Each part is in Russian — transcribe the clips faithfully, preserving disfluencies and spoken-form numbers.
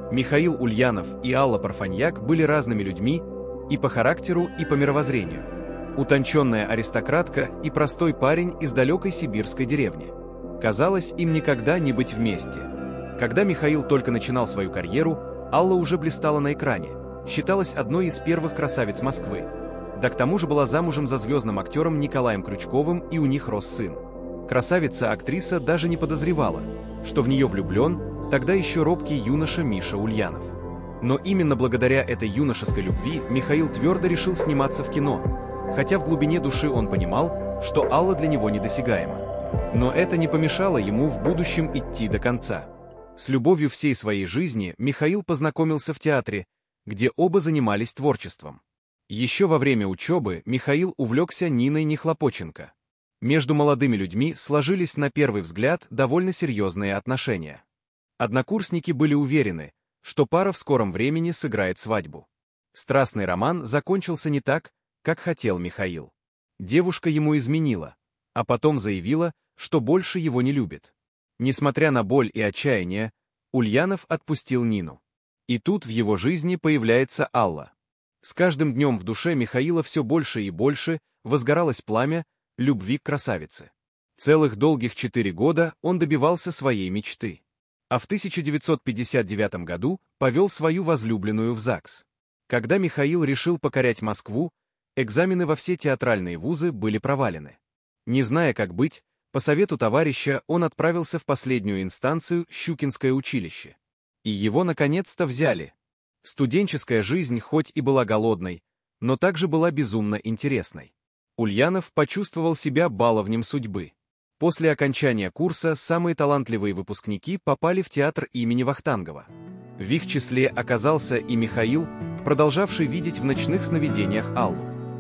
Михаил Ульянов и Алла Парфаньяк были разными людьми и по характеру, и по мировоззрению. Утонченная аристократка и простой парень из далекой сибирской деревни. Казалось, им никогда не быть вместе. Когда Михаил только начинал свою карьеру, Алла уже блистала на экране, считалась одной из первых красавиц Москвы. Да к тому же была замужем за звездным актером Николаем Крючковым, и у них рос сын. Красавица-актриса даже не подозревала, что в нее влюблен тогда еще робкий юноша Миша Ульянов. Но именно благодаря этой юношеской любви Михаил твердо решил сниматься в кино, хотя в глубине души он понимал, что Алла для него недосягаема. Но это не помешало ему в будущем идти до конца. С любовью всей своей жизни Михаил познакомился в театре, где оба занимались творчеством. Еще во время учебы Михаил увлекся Ниной Нехлопоченко. Между молодыми людьми сложились на первый взгляд довольно серьезные отношения. Однокурсники были уверены, что пара в скором времени сыграет свадьбу. Страстный роман закончился не так, как хотел Михаил. Девушка ему изменила, а потом заявила, что больше его не любит. Несмотря на боль и отчаяние, Ульянов отпустил Нину. И тут в его жизни появляется Алла. С каждым днем в душе Михаила все больше и больше возгоралось пламя любви к красавице. Целых долгих четыре года он добивался своей мечты. А в тысяча девятьсот пятьдесят девятом году повел свою возлюбленную в ЗАГС. Когда Михаил решил покорять Москву, экзамены во все театральные вузы были провалены. Не зная, как быть, по совету товарища он отправился в последнюю инстанцию Щукинское училище. И его наконец-то взяли. Студенческая жизнь хоть и была голодной, но также была безумно интересной. Ульянов почувствовал себя баловнем судьбы. После окончания курса самые талантливые выпускники попали в театр имени Вахтангова. В их числе оказался и Михаил, продолжавший видеть в ночных сновидениях Аллу.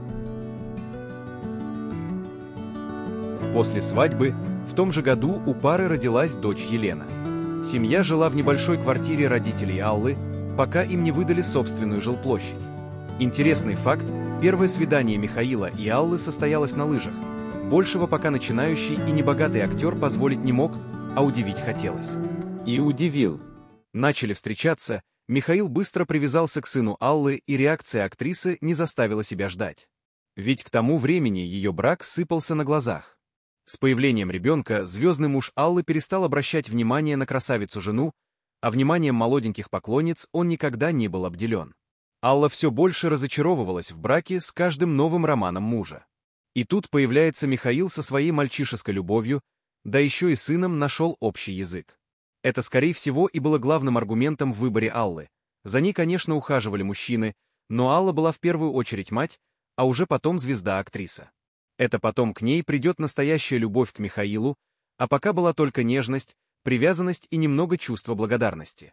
После свадьбы в том же году у пары родилась дочь Елена. Семья жила в небольшой квартире родителей Аллы, пока им не выдали собственную жилплощадь. Интересный факт: первое свидание Михаила и Аллы состоялось на лыжах. Большего пока начинающий и небогатый актер позволить не мог, а удивить хотелось. И удивил. Начали встречаться, Михаил быстро привязался к сыну Аллы, и реакция актрисы не заставила себя ждать. Ведь к тому времени ее брак сыпался на глазах. С появлением ребенка звездный муж Аллы перестал обращать внимание на красавицу-жену, а вниманием молоденьких поклонниц он никогда не был обделен. Алла все больше разочаровывалась в браке с каждым новым романом мужа. И тут появляется Михаил со своей мальчишеской любовью, да еще и сыном нашел общий язык. Это, скорее всего, и было главным аргументом в выборе Аллы. За ней, конечно, ухаживали мужчины, но Алла была в первую очередь мать, а уже потом звезда-актриса. Это потом к ней придет настоящая любовь к Михаилу, а пока была только нежность, привязанность и немного чувства благодарности.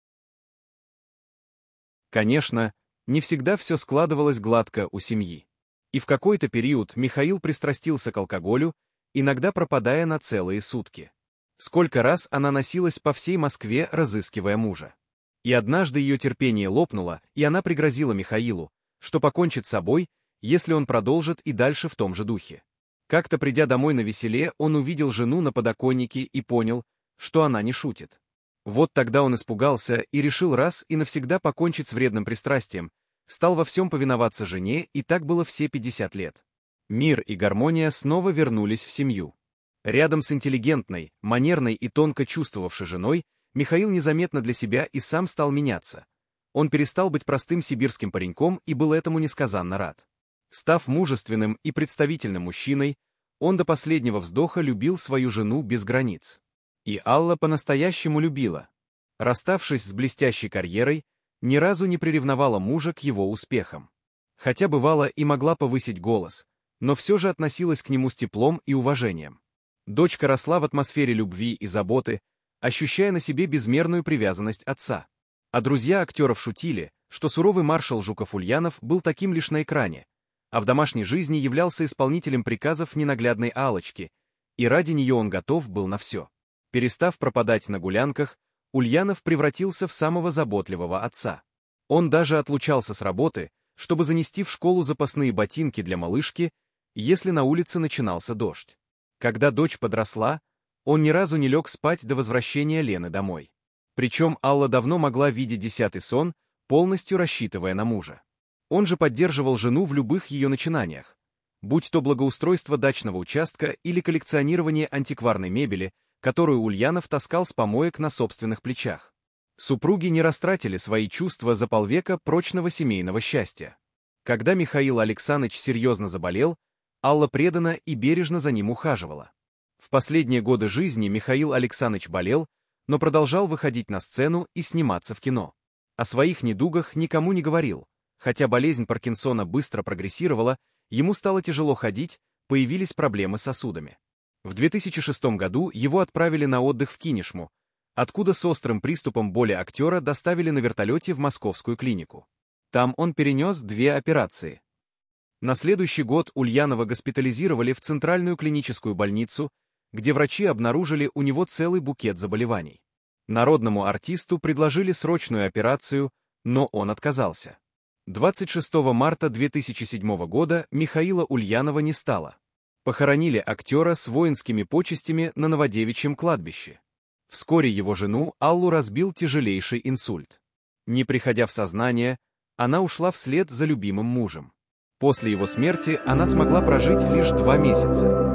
Конечно, не всегда все складывалось гладко у семьи. И в какой-то период Михаил пристрастился к алкоголю, иногда пропадая на целые сутки. Сколько раз она носилась по всей Москве, разыскивая мужа. И однажды ее терпение лопнуло, и она пригрозила Михаилу, что покончит с собой, если он продолжит и дальше в том же духе. Как-то придя домой на веселе, он увидел жену на подоконнике и понял, что она не шутит. Вот тогда он испугался и решил раз и навсегда покончить с вредным пристрастием, стал во всем повиноваться жене, и так было все пятьдесят лет. Мир и гармония снова вернулись в семью. Рядом с интеллигентной, манерной и тонко чувствовавшей женой, Михаил незаметно для себя и сам стал меняться. Он перестал быть простым сибирским пареньком и был этому несказанно рад. Став мужественным и представительным мужчиной, он до последнего вздоха любил свою жену без границ. И Алла по-настоящему любила. Расставшись с блестящей карьерой, ни разу не приревновала мужа к его успехам. Хотя бывало и могла повысить голос, но все же относилась к нему с теплом и уважением. Дочка росла в атмосфере любви и заботы, ощущая на себе безмерную привязанность отца. А друзья актеров шутили, что суровый маршал Жуков-Ульянов был таким лишь на экране, а в домашней жизни являлся исполнителем приказов ненаглядной Аллочки, и ради нее он готов был на все. Перестав пропадать на гулянках, Ульянов превратился в самого заботливого отца. Он даже отлучался с работы, чтобы занести в школу запасные ботинки для малышки, если на улице начинался дождь. Когда дочь подросла, он ни разу не лег спать до возвращения Лены домой. Причем Алла давно могла видеть десятый сон, полностью рассчитывая на мужа. Он же поддерживал жену в любых ее начинаниях, будь то благоустройство дачного участка или коллекционирование антикварной мебели, которую Ульянов таскал с помоек на собственных плечах. Супруги не растратили свои чувства за полвека прочного семейного счастья. Когда Михаил Александрович серьезно заболел, Алла преданно и бережно за ним ухаживала. В последние годы жизни Михаил Александрович болел, но продолжал выходить на сцену и сниматься в кино. О своих недугах никому не говорил, хотя болезнь Паркинсона быстро прогрессировала, ему стало тяжело ходить, появились проблемы с сосудами. В две тысячи шестом году его отправили на отдых в Кинешму, откуда с острым приступом боли актера доставили на вертолете в московскую клинику. Там он перенес две операции. На следующий год Ульянова госпитализировали в Центральную клиническую больницу, где врачи обнаружили у него целый букет заболеваний. Народному артисту предложили срочную операцию, но он отказался. двадцать шестого марта две тысячи седьмого года Михаила Ульянова не стало. Похоронили актера с воинскими почестями на Новодевичьем кладбище. Вскоре его жену Аллу разбил тяжелейший инсульт. Не приходя в сознание, она ушла вслед за любимым мужем. После его смерти она смогла прожить лишь два месяца.